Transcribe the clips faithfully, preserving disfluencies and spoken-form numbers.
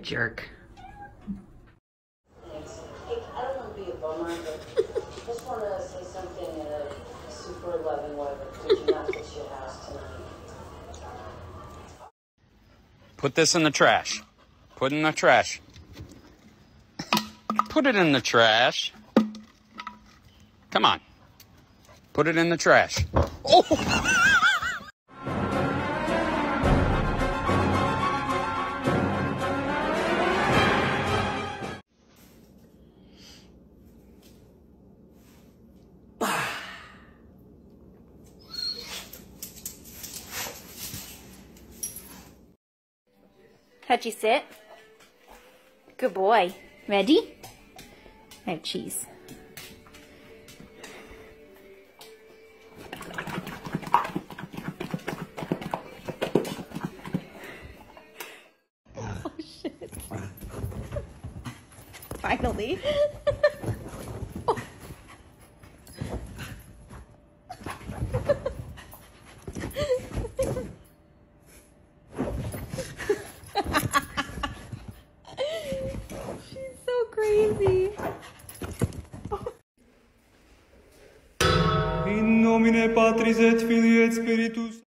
jerk. Thanks. Hey, I don't want to be a bummer, but I just want to say something in a super loving way, but could you not fix your house tonight? Put this in the trash. Put it in the trash. Put it in the trash. Come on. Put it in the trash. Oh! Touchy sit. Good boy. Ready? I have cheese. Oh shit. Finally. Oh. She's so crazy. In nomine Patris et Filii et Spiritus.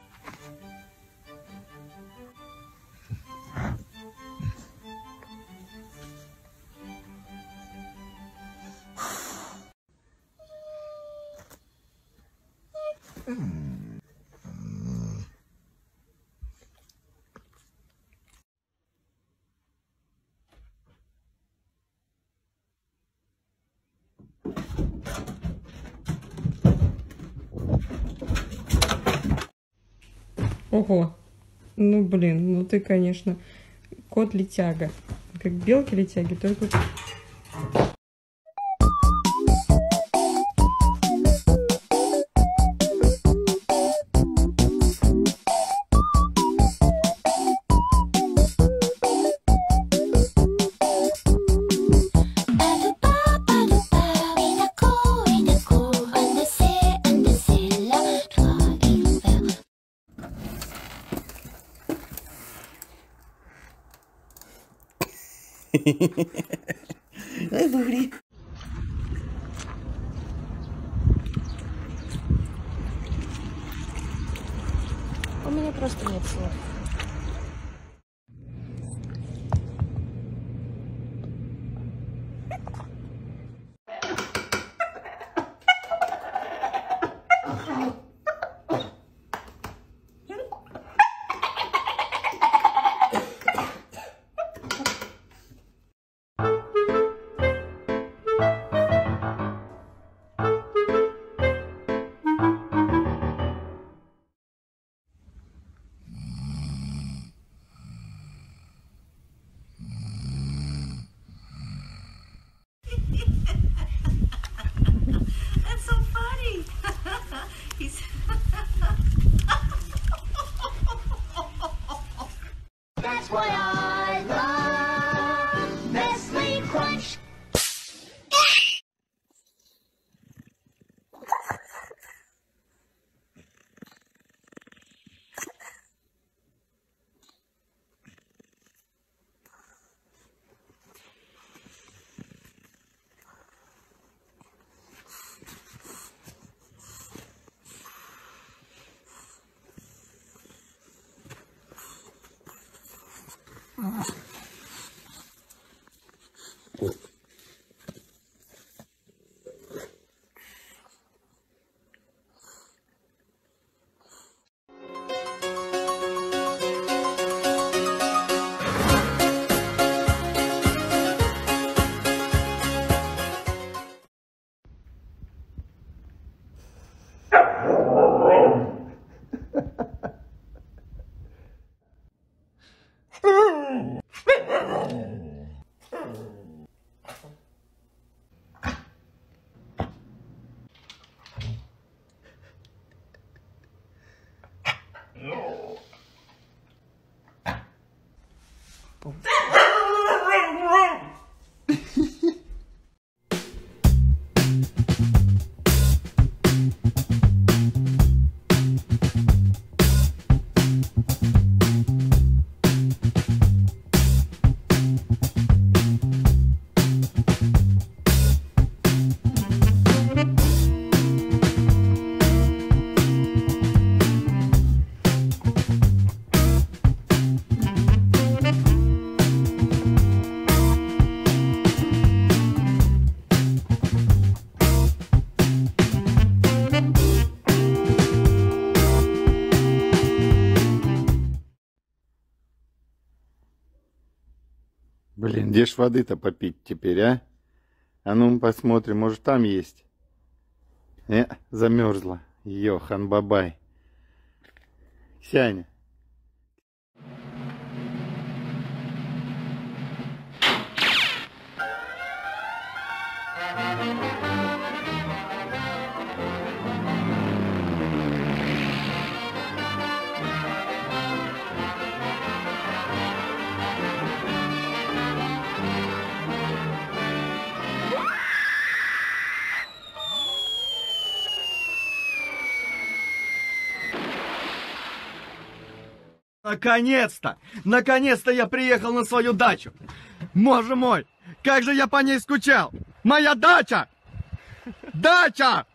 Ого, ну блин, ну ты, конечно, кот-летяга. Как белки-летяги, только... Ой, Бугри. У меня просто нет слов. That's so funny. He's That's why I love Nestle Crunch. Где ж воды-то попить теперь, а? А ну посмотрим, может там есть. Э, замерзла. Йохан бабай. Сяня. Наконец-то! Наконец-то я приехал на свою дачу! Боже мой! Как же я по ней скучал! Моя дача! Дача!